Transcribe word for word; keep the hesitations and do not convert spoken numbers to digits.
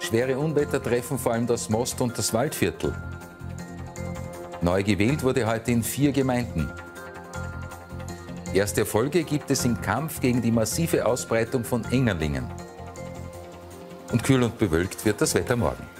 Schwere Unwetter treffen vor allem das Most- und das Waldviertel. Neu gewählt wurde heute in vier Gemeinden. Erste Erfolge gibt es im Kampf gegen die massive Ausbreitung von Engerlingen. Und kühl und bewölkt wird das Wetter morgen.